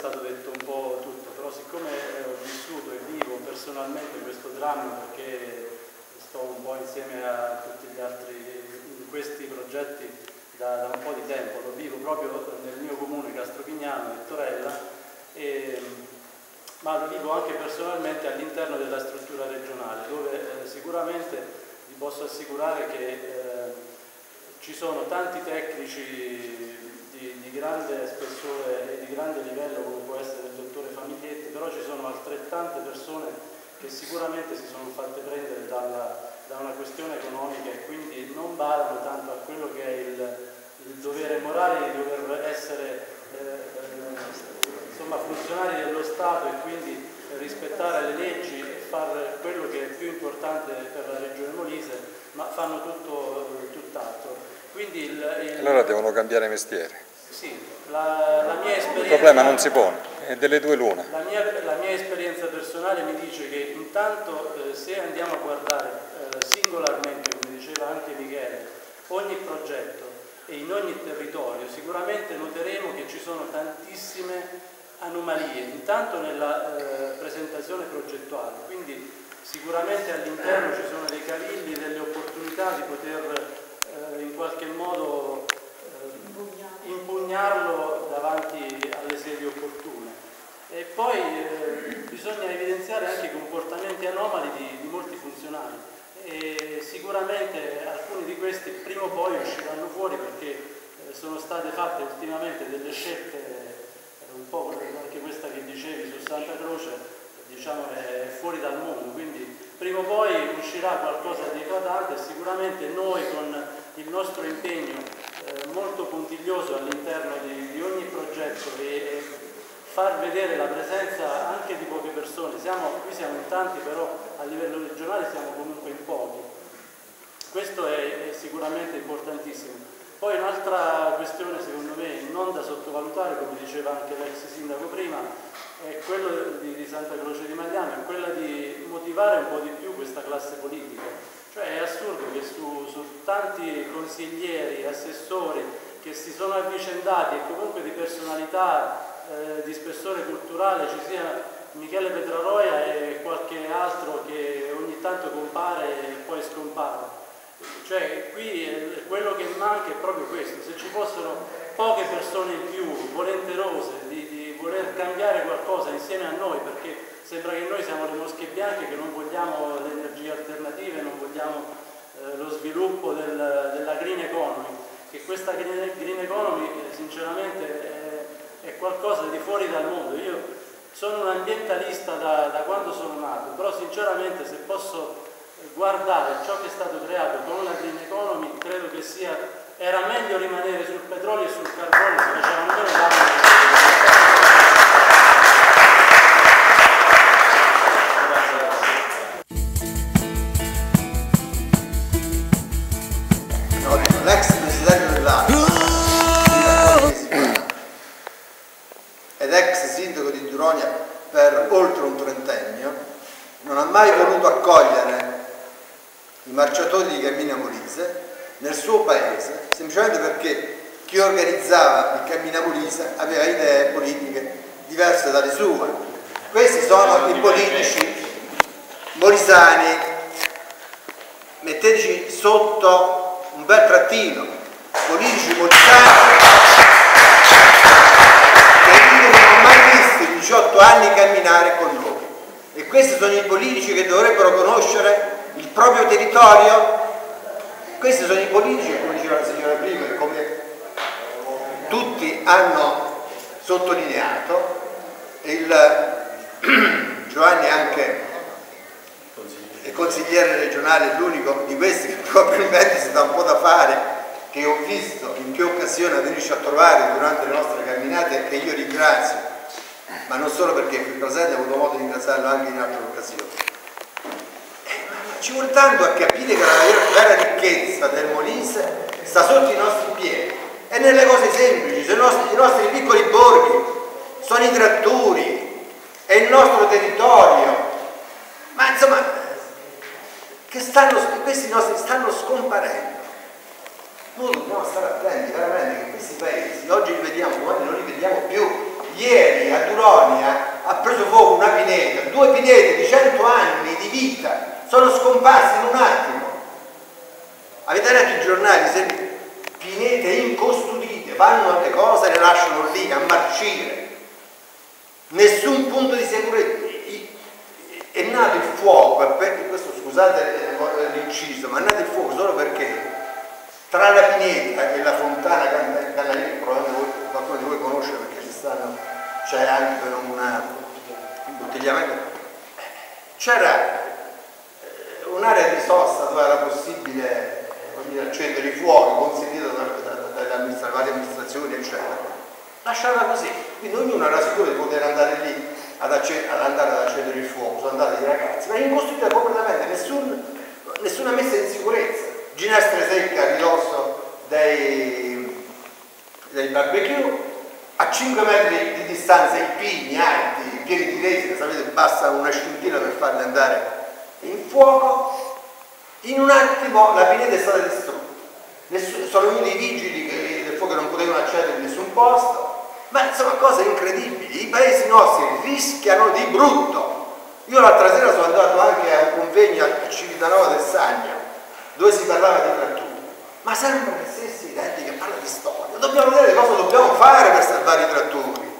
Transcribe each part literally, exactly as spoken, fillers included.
stato detto un po' tutto, però siccome ho vissuto e vivo personalmente questo dramma, perché sto un po' insieme a tutti gli altri in questi progetti da, da un po' di tempo, lo vivo proprio nel mio comune Castropignano e Torella, e, ma lo vivo anche personalmente all'interno della struttura regionale, dove eh, sicuramente vi posso assicurare che eh, ci sono tanti tecnici di, di grande spessore e di grande livello, come può essere il dottore Famiglietti, però ci sono altrettante persone che sicuramente si sono fatte prendere dalla, da una questione economica e quindi non badano tanto a quello che è il, il dovere morale di dover essere eh, insomma, funzionari dello Stato e quindi rispettare le leggi e fare quello che è più importante per la Regione Molise, ma fanno tutto tutt'altro. Quindi il, il... Allora devono cambiare mestiere. Sì, la, la mia esperienza... Il problema non si pone, è delle due l'una. La mia, la mia esperienza personale mi dice che intanto eh, se andiamo a guardare eh, singolarmente, come diceva anche Michele, ogni progetto e in ogni territorio, sicuramente noteremo che ci sono tantissime anomalie, intanto nella eh, presentazione progettuale, quindi sicuramente all'interno ci sono dei cavilli, delle opportunità di poter eh, in qualche modo eh, impugnarlo davanti alle sedi opportune. E poi eh, bisogna evidenziare anche i comportamenti anomali di, di molti funzionari e sicuramente alcuni di questi prima o poi usciranno fuori perché eh, sono state fatte ultimamente delle scelte un po' anche questa che dicevi su Santa Croce, diciamo è fuori dal mondo, quindi prima o poi uscirà qualcosa di eclatante e sicuramente noi con il nostro impegno eh, molto puntiglioso all'interno di, di ogni progetto e, e far vedere la presenza anche di poche persone, siamo, qui siamo in tanti però a livello regionale siamo comunque in pochi, questo è, è sicuramente importantissimo. Poi un'altra questione secondo me non da sottovalutare, come diceva anche l'ex sindaco prima, è quello di, di Santa Croce di Magliano, è quella di motivare un po' di più questa classe politica. Cioè è assurdo che su, su tanti consiglieri, assessori che si sono avvicendati e comunque di personalità eh, di spessore culturale ci sia Michele Petraroia e qualche altro che ogni tanto compare e poi scompare. Cioè qui eh, quello che manca è proprio questo, se ci fossero poche persone in più, volenterose di, di voler cambiare qualcosa insieme a noi, perché sembra che noi siamo le mosche bianche che non vogliamo le energie alternative, non vogliamo eh, lo sviluppo del, della green economy, che questa green, green economy eh, sinceramente è, è qualcosa di fuori dal mondo. Io sono un ambientalista da, da quando sono nato, però sinceramente se posso guardare ciò che è stato creato con la green economy credo che sia era meglio rimanere sul petrolio e sul carbone se facevano meno danno. L'ex presidente dell'A ed ex sindaco di Duronia per oltre un trentennio non ha mai voluto accogliere i marciatori di Cammina Molise nel suo paese, semplicemente perché chi organizzava il Cammina Molise aveva idee politiche diverse dalle sue. Questi sono i politici molisani, metteteci sotto un bel trattino, politici molisani che io non ho mai visto in diciotto anni camminare con noi. E questi sono i politici che dovrebbero conoscere il proprio territorio. Questi sono i politici, come diceva la signora prima, e come tutti hanno sottolineato, il Giovanni anche il consigliere regionale è l'unico di questi che probabilmente si dà un po' da fare, che ho visto in che occasione venirci a trovare durante le nostre camminate, che io ringrazio, ma non solo perché qui presente, ho avuto modo di ringraziarlo anche in altre occasioni. Ci vuole tanto a capire che la vera ricchezza del Molise sta sotto i nostri piedi e nelle cose semplici, sono i nostri, i nostri piccoli borghi, sono i trattori, è il nostro territorio, ma insomma che stanno, questi nostri stanno scomparendo. Noi dobbiamo stare attenti veramente che questi paesi oggi li vediamo, domani non li vediamo più. ieri a Duronia ha preso fuoco una pineta, due pinete di cento anni di vita sono scomparsi in un attimo. Avete letto i giornali, se pinete incustodite, vanno le cose e le lasciano lì a marcire, nessun punto di sicurezza. È nato il fuoco, perché questo scusate l'inciso, ma è nato il fuoco solo perché tra la pineta e la fontana Canalieri, probabilmente qualcuno di voi conosce perché c'è anche una, un bottigliamento, c'era un'area di sosta dove era possibile accendere i fuochi, consentito dalle varie amministrazioni, eccetera. Lasciata così, quindi ognuno era sicuro di poter andare lì ad, ad andare ad accendere il fuoco, sono andati i ragazzi, ma incostruita completamente, nessun, nessuna messa in sicurezza, ginestre secche a ridosso dei, dei barbecue, a cinque metri di distanza i pini alti, pieni di resina, sapete, basta una scintilla per farli andare in fuoco. In un attimo la pineta è stata distrutta, nessun, sono venuti i vigili che del fuoco non potevano accedere in nessun posto. Ma insomma cose incredibili, i paesi nostri rischiano di brutto. Io l'altra sera sono andato anche a un convegno a Civitanova del Sannio dove si parlava di tratturi, ma sempre le stesse identiche, parla di storia. Dobbiamo vedere cosa dobbiamo fare per salvare i trattori.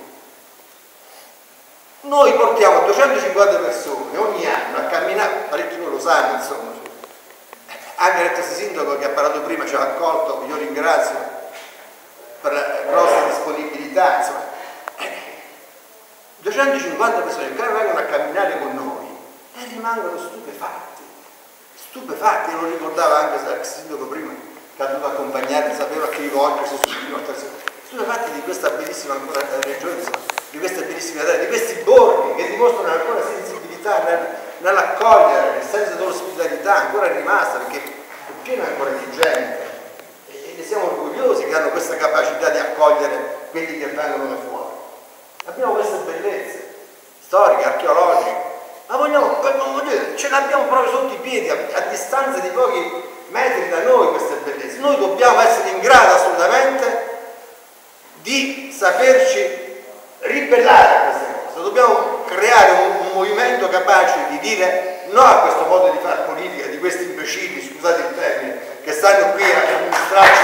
Noi portiamo duecentocinquanta persone ogni anno a camminare, parecchi voi lo sanno insomma, anche l'ex sindaco che ha parlato prima ci ha accolto, io ringrazio per la grossa disponibilità, insomma, duecentocinquanta persone che vengono a camminare con noi e rimangono stupefatti, stupefatti, lo ricordava anche l'ex sindaco prima che ha dovuto accompagnarmi, sapeva che rivolgersi subito, stupefatti di questa bellissima ancora regione, di queste bellissime terre, di questi borghi che dimostrano ancora sensibilità nel, nell'accogliere, il senso dell'ospitalità ancora rimasta perché è pieno ancora di gente. E siamo orgogliosi che hanno questa capacità di accogliere quelli che vengono da fuori. Abbiamo queste bellezze storiche, archeologiche, ma vogliamo, vogliamo ce l'abbiamo proprio sotto i piedi, a, a distanza di pochi metri da noi queste bellezze. Noi dobbiamo essere in grado assolutamente di saperci ribellare a queste cose, dobbiamo creare un, un movimento capace di dire no a questo modo di fare politica, di questi imbecilli, scusate il termine, che stanno qui a amministrarci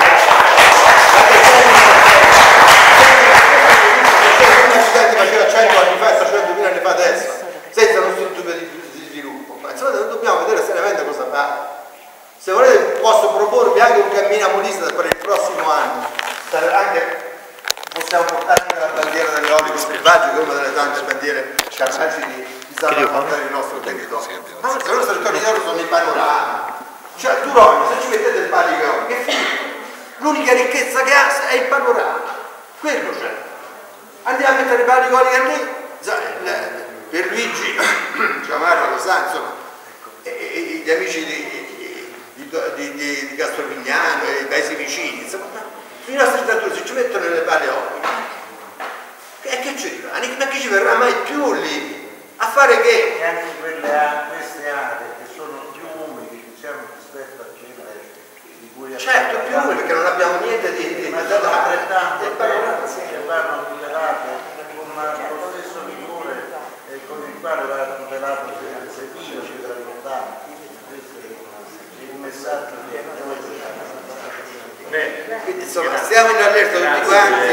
faceva cento anni fa e sta centomila anni fa adesso, senza nessun tipo di sviluppo. Ma insomma dobbiamo vedere seriamente cosa fare. Se volete posso proporvi anche un cammino a Molise per il prossimo anno, anche possiamo portare anche la bandiera dell'eolico selvaggio, che è una delle tante bandiere capaci di, di salvaguardare il nostro territorio. Ma il nostro territorio sono i panorami. Cioè a Duronia, se ci mettete il palico, che finito? L'unica ricchezza che ha è il panorama. Quello c'è. Andiamo a mettere i palicoli lì. Per Luigi Giamarra lo sa, insomma, e, e, gli amici di, di, di, di, di Castrovignano e i paesi vicini, insomma, i nostri trattori se ci mettono nelle paleoliche, e che ci rimane? Ma chi ci verrà mai più lì? A fare che? E anche quelle, queste aree che sono più umili, diciamo, rispetto a quelle di cui certo, più umili perché non abbiamo niente di, di ma sono altrettanto che vanno tutelate con lo stesso vigore eh, con il quale va tutelato il servizio cittadino. Questo è il messaggio che noi bene. Quindi insomma stiamo in allerta tutti quanti.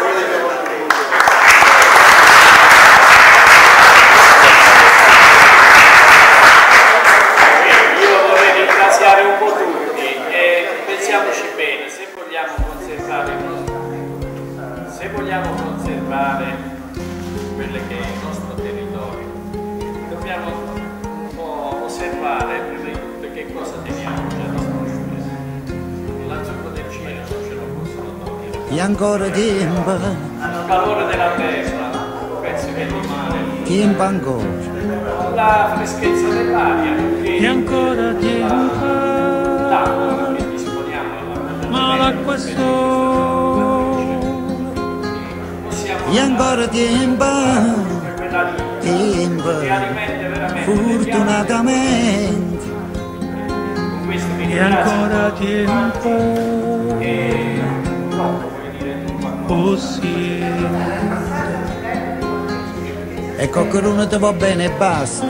Io vorrei ringraziare un po' tutti e pensiamoci bene, se vogliamo conservare se vogliamo conservare quello che è il nostro territorio, dobbiamo un po' osservare prima di tutto che cosa teniamo già disponibile. La zucca del cielo non ce lo possono togliere. E ancora tempo. Il calore della terra, penso che rimane. Tempo ancora. La freschezza dell'aria. E ancora tempo. L'acqua che disponiamo. Ma l'acqua E ancora tempo. Tempo. Fortunatamente. E ancora tempo. E no, come dire, oh sì. e qualcuno ti va bene e basta.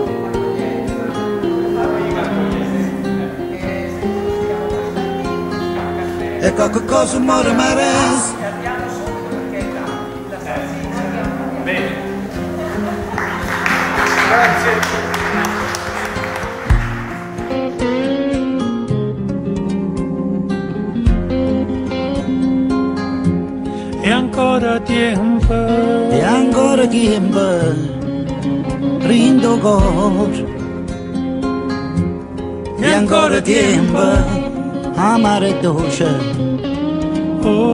E qualche cosa muore marese. Bene. Grazie. E ancora tempo, E ancora tempo, rindo cuore. E ancora tempo, amare dolce. oh